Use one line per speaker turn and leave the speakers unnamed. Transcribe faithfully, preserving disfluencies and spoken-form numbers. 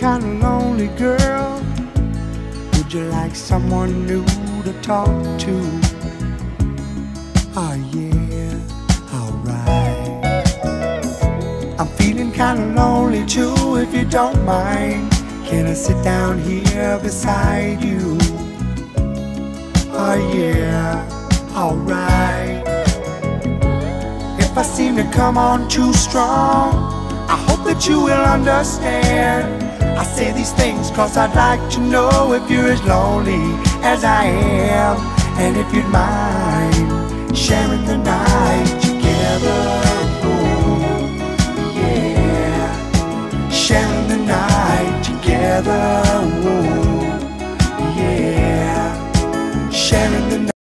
kinda lonely, girl. Would you like someone new to talk to? Oh yeah, alright. I'm feeling kinda lonely too, if you don't mind. Can I sit down here beside you? Oh yeah, alright. If I seem to come on too strong, I hope that you will understand. I say these things cause I'd like to know if you're as lonely as I am, and if you'd mind sharing the